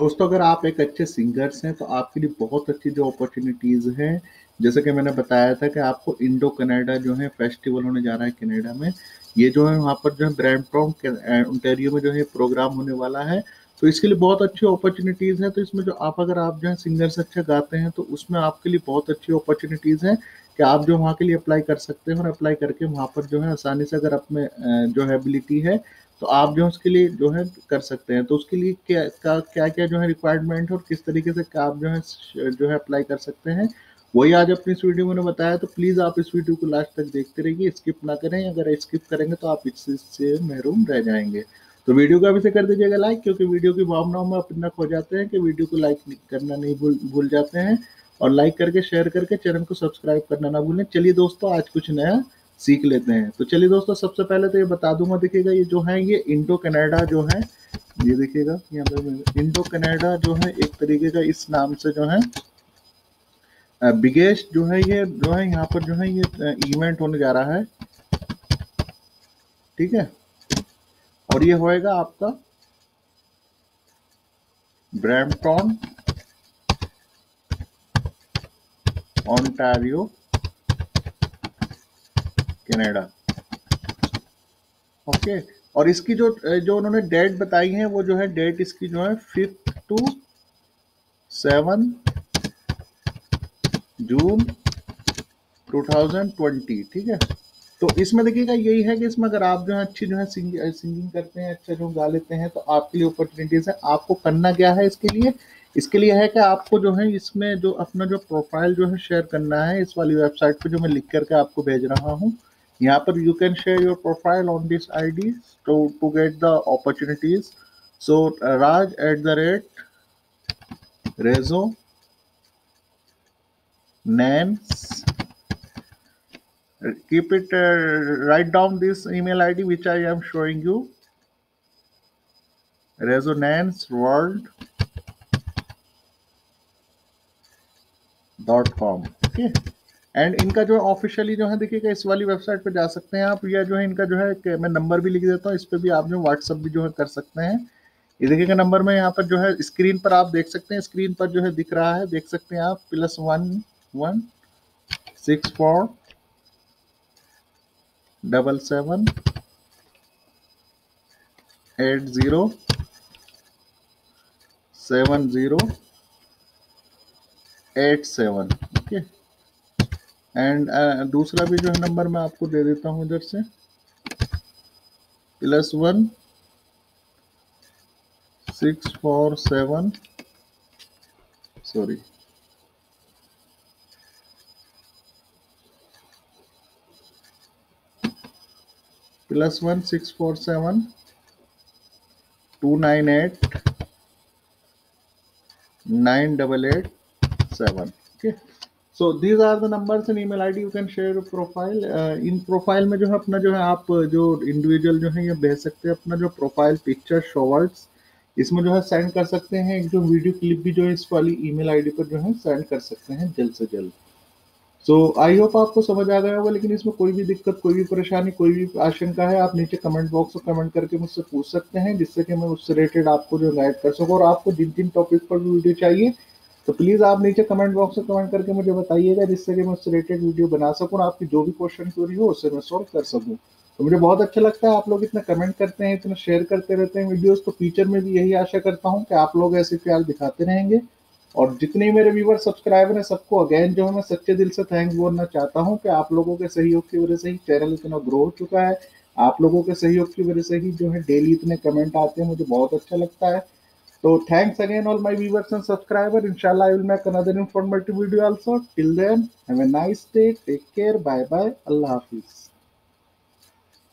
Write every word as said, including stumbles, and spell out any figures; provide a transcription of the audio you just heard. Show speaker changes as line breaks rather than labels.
दोस्तों अगर आप एक अच्छे सिंगर्स हैं तो आपके लिए बहुत अच्छी जो अपॉर्चुनिटीज़ हैं, जैसे कि मैंने बताया था कि आपको इंडो कनाडा जो है फेस्टिवल होने जा रहा है कनाडा में। ये जो है वहाँ पर जो है ब्रैम्पटन ओंटारियो में जो है प्रोग्राम होने वाला है, तो इसके लिए बहुत अच्छी अपॉर्चुनिटीज़ हैं। तो इसमें जो आप अगर आप जो है सिंगर्स अच्छा गाते हैं तो उसमें आपके लिए बहुत अच्छी अपॉर्चुनिटीज़ हैं कि आप जो वहाँ के लिए अप्लाई कर सकते हैं और अप्लाई करके वहाँ पर जो है आसानी से अगर आप में अ, जो है एबिलिटी है तो आप जो है उसके लिए जो है कर सकते हैं। तो उसके लिए क्या का क्या-क्या जो है रिक्वायरमेंट है और किस तरीके से क्या आप जो है श जो है अप्लाई कर सकते हैं, वही आज अपनी इस वीडियो में मैंने बताया। तो प्लीज़ आप इस वीडियो को लास्ट तक देखते रहिए, स्किप ना करें। अगर स्किप करेंगे तो आप इस चीज़ से महरूम रह जाएँगे। तो वीडियो को अभी से कर दीजिएगा लाइक, क्योंकि वीडियो की भावनाओं में आप इतना खो जाते हैं कि वीडियो को लाइक नहीं करना नहीं भूल भूल जाते हैं, और लाइक करके, शेयर करके चैनल को सब्सक्राइब करना ना भूलें। चलिए दोस्तों, आज कुछ नया सीख लेते हैं। तो चलिए दोस्तों, सबसे पहले तो ये बता दूँगा, देखिएगा ये जो है ये इंडो कनाडा जो है, ये देखिएगा यहाँ पे इंडो कनाडा जो है एक तरीके का इस नाम से जो है बिगेस्ट जो है ये जो है यहाँ पर जो है ये इवेंट होने जा रहा है, ठीक है। और ये होएगा आपका ब्रैम्पटन ओंटारियो कनाडा, ओके। और इसकी जो जो उन्होंने डेट बताई है वो जो है डेट इसकी जो है fifth to seven June two thousand twenty, ठीक है। तो इसमें देखिएगा यही है कि इसमें अगर आप जो है अच्छी जो है सिंग, सिंगिंग करते हैं, अच्छा जो गा लेते हैं, तो आपके लिए अपॉर्चुनिटीज है। आपको करना क्या है इसके लिए, इसके लिए है कि आपको जो है इसमें जो अपना जो प्रोफाइल जो है शेयर करना है इस वाली वेबसाइट पे जो मैं लिख करके आपको भेज रहा हूँ। यहाँ पर you can share your profile on this ID to to get the opportunities. So Raj at the rate resonance, keep it, uh, write down this email I D which I am showing you, resonance world dot com, okay. And इनका जो है officially जो है देखिएगा इस वाली website पे जा सकते हैं आप, या जो है इनका जो है मैं नंबर भी लिख देता हूँ, इस पर भी आप जो व्हाट्सअप भी जो है कर सकते हैं। ये देखिएगा नंबर में यहाँ पर जो है स्क्रीन पर आप देख सकते हैं, स्क्रीन पर जो है दिख रहा है, देख सकते हैं आप, plus one one six four double seven eight zero seven zero eight seven, okay. And दूसरा भी जो है नंबर मैं आपको दे देता हूँ इधर से, plus one six four seven sorry plus one six four seven two nine eight nine double eight seven, okay. So these are the numbers and email ID, you can share profile. इन profile में जो है अपना जो है आप जो individual जो है ये भेज सकते हैं, अपना जो प्रोफाइल पिक्चर शॉर्ट्स इसमें जो है सेंड कर सकते हैं। एक जो वीडियो क्लिप भी जो है इस वाली ईमेल आईडी पर जो है सेंड कर सकते हैं जल्द से जल्द। सो आई होप आपको समझ आ गया होगा, लेकिन इसमें कोई भी दिक्कत, कोई भी परेशानी, कोई भी आशंका है, आप नीचे कमेंट बॉक्स में कमेंट करके मुझसे पूछ सकते हैं, जिससे कि मैं उससे रिलेटेड आपको जो गाइड कर सकूँ। और आपको जिन जिन टॉपिक पर वीडियो चाहिए तो प्लीज़ आप नीचे कमेंट बॉक्स में कमेंट करके मुझे बताइएगा, जिससे कि मैं उससे रिलेटेड वीडियो बना सकूँ और आपकी जो भी क्वेश्चन क्वेरी हो उससे मैं सॉल्व कर सकूँ। तो मुझे बहुत अच्छा लगता है आप लोग इतना कमेंट करते हैं, इतना शेयर करते रहते हैं वीडियोस। तो फ्यूचर में भी यही आशा करता हूँ कि आप लोग ऐसे प्यार दिखाते रहेंगे। और जितने मेरे व्यूवर सब्सक्राइबर हैं सबको अगेन जो है मैं सच्चे दिल से थैंक्स बोलना चाहता हूँ कि आप लोगों के सहयोग की वजह से ही चैनल इतना ग्रो हो चुका है। आप लोगों के सहयोग की वजह से ही जो है डेली इतने कमेंट आते हैं, मुझे बहुत अच्छा लगता है। तो thanks again all my viewers and subscribers. Inshallah, I will make another informative video also. Till then, have a nice day. Take care. Bye bye. Allah Hafiz.